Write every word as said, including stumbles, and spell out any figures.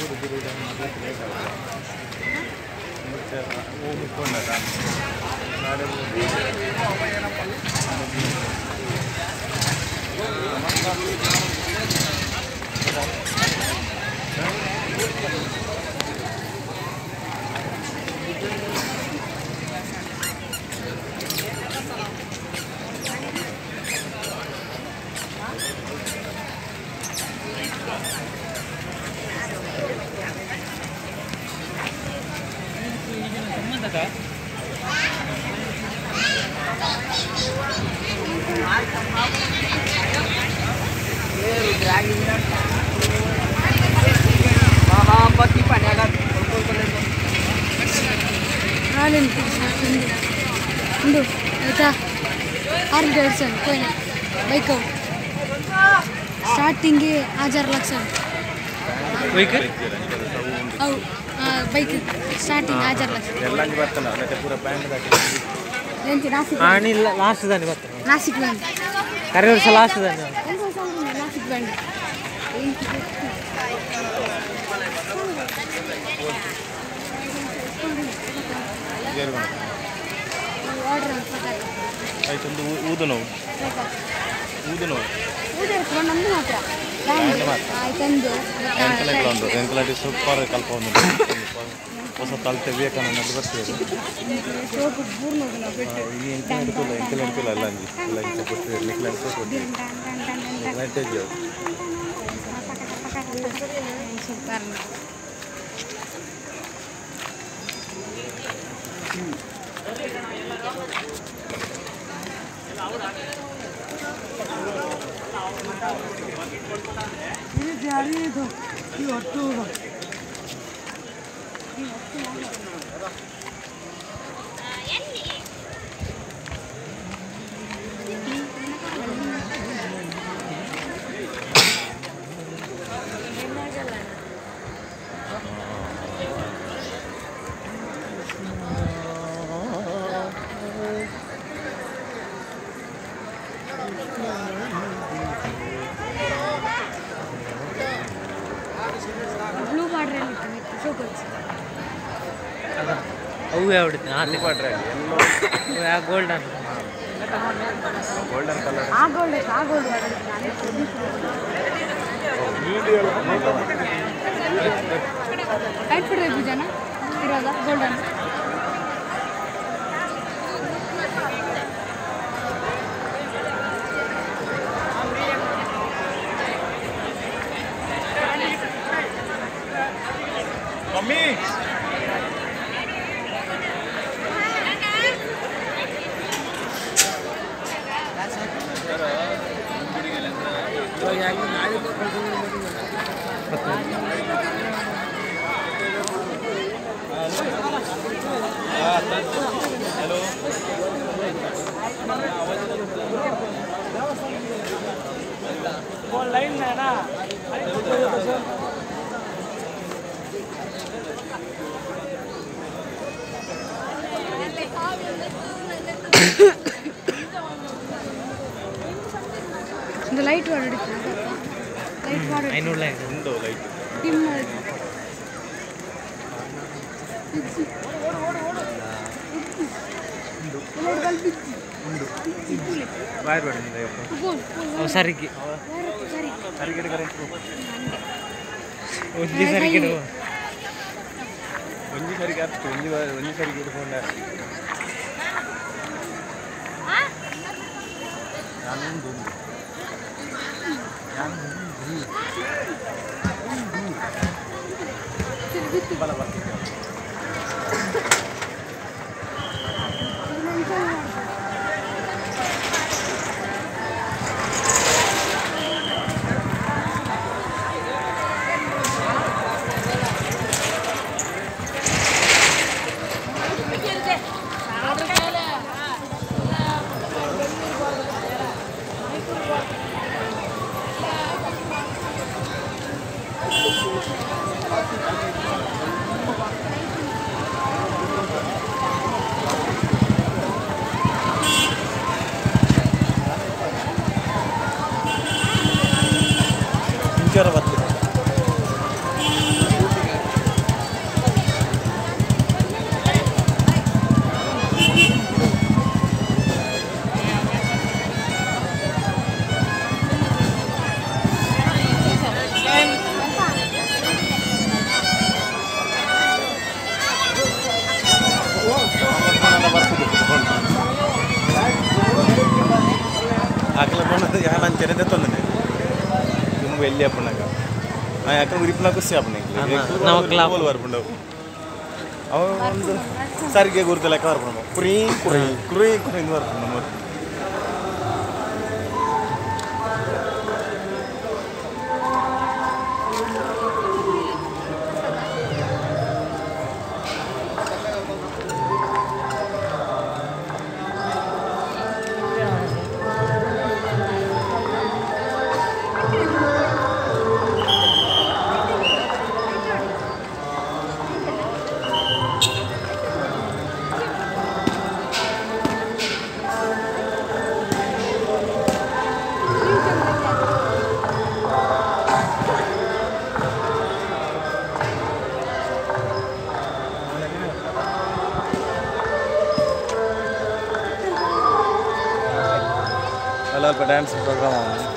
bike starting ಹಜಾರ್ ಲಕ್ಷ ಅವು bike starting ಹಜಾರ್ ಲಕ್ಷ ಲಾಸ್ಟ್ ದಾನಿ ನಾಸಿಕ್ ಬ್ಯಾಂಡ್ ಕರೆ ವರ್ಷ ಲಾಸ್ಟ್ ದಾನಿ ನಾಸಿಕ್ ಬ್ಯಾಂಡ್ ಆಯ್ತೊಂದು ಊದು ನೋವು ಊದು ನೋವು ನಮ್ದು ಮಾತ್ರ ಆಯ್ತಂದು ಉಂಟು ಎಂಕಲಾಟಿ ಸೂಪರ್ ಕಲ್ಪ ಒಂದು ಹೊಸ ತಳತೆ ವಿವೇಕಾನಂದ ಬರ್ತದೆ ಎಂಕಲ ಎಂಕಲ ಎಂಕಲ ಎಲ್ಲ ಅಂಜಿ ಎಲ್ಲ ಇಂಚ ಕೊಟ್ಟಿದೆ ನಿಖಲ ಕೊಟ್ಟಿದೆ ಅವು ಯಾವ್ದು ಗೋಲ್ಡನ್ ಗೋಲ್ಡನ್ ಕಲರ್ ಆ ಗೋಲ್ಡ್ ಆ ಗೋಲ್ಡ್ ಟೈಟ್ ಫುಡ್ ಪೂಜಾನ ಇರೋದ ಗೋಲ್ಡನ್ ಮಮ್ಮಿ हेलो लाइन है ना இந்த லைட் வாடு லைட் வாடு ஐநூறு லைட் ಉಂಟು ಲೈಟ್ ಡಿಮ್ ಬಾಯ್ ಬೇಡ ಸರಿಗೆ ಸರಿಗೆ ಕರೆಕ್ಟ್ ಒಂಜಿ ಸರಿಗೆ ಒಂಜಿ ಸರಿಗೆ ಅಷ್ಟು ಒಂಜಿ ಒಂಜಿ ಸರಿಗೆ ಇಟ್ಕೊಂಡೆ ನಾನೊಂದು ಬಲ ಬರ್ತೀನಿ ಇಂಚರ ಬರ್ತದೆ ഞാൻ അഞ്ചനത്തെ തന്നെ ഇന്ന് വലിയ അപ്പണക്ക ആ ಯಾಕಂದ್ರೆ ಉರಿಪ್ನಾಕು ಸಿ ಅಪ್ಪನಿಗೆ ನಾವು ಬರ್ಬಿಟ್ಟು ಅವ ಒಂದು ಸರಿಗೆ ಗುರುತ ಲೆಕ್ಕ ಬರ್ಬಿಟ್ಟು ಕುರಿ ಕುರಿ ಕುರಿ ಕುರಿ ಬರ್ಬಿಟ್ಟು ನಮ್ಮ ಅಲ್ಲ ಡ್ಯಾನ್ಸ್ ಪ್ರೋಗ್ರಾಮ್